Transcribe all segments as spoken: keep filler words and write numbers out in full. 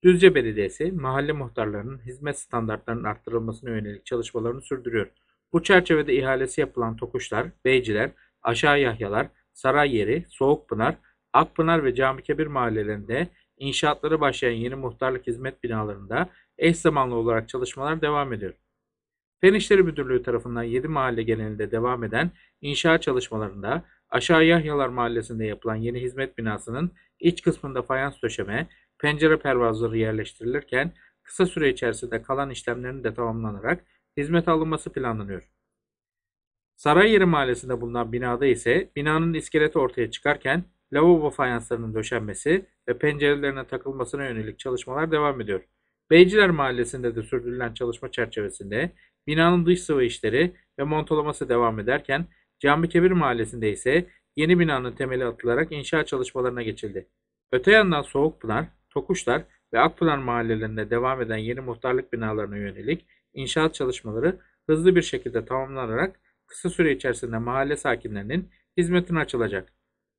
Düzce Belediyesi, mahalle muhtarlarının hizmet standartlarının arttırılmasına yönelik çalışmalarını sürdürüyor. Bu çerçevede ihalesi yapılan Tokuşlar, Beyciler, Aşağı Yahyalar, Sarayyeri, Soğukpınar, Akpınar ve Camikebir mahallelerinde inşaatları başlayan yeni muhtarlık hizmet binalarında eş zamanlı olarak çalışmalar devam ediyor. Fen İşleri Müdürlüğü tarafından yedi mahalle genelinde devam eden inşaat çalışmalarında Aşağı Yahyalar Mahallesi'nde yapılan yeni hizmet binasının iç kısmında fayans döşeme, pencere pervazları yerleştirilirken kısa süre içerisinde kalan işlemlerin de tamamlanarak hizmete alınması planlanıyor. Sarayyeri Mahallesi'nde bulunan binada ise binanın iskeleti ortaya çıkarken lavabo fayanslarının döşenmesi ve pencerelerine takılmasına yönelik çalışmalar devam ediyor. Beyciler Mahallesi'nde de sürdürülen çalışma çerçevesinde binanın dış sıvı işleri ve montalaması devam ederken Camikebir Mahallesi'nde ise yeni binanın temeli atılarak inşaat çalışmalarına geçildi. Öte yandan Soğukpınar, Tokuşlar ve Akpınar mahallelerinde devam eden yeni muhtarlık binalarına yönelik inşaat çalışmaları hızlı bir şekilde tamamlanarak kısa süre içerisinde mahalle sakinlerinin hizmetine açılacak.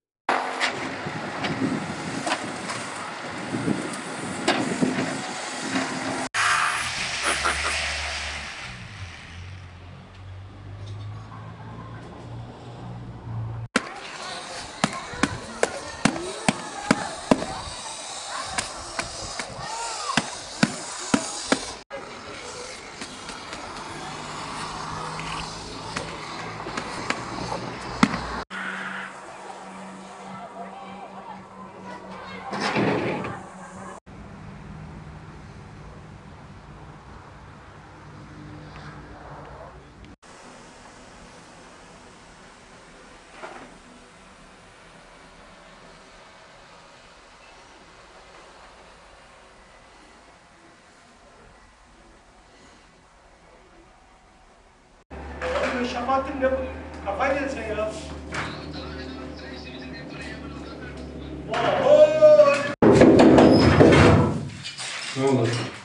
Şapattın ne bu? Kafayı yedin sen ya. Ne oldu?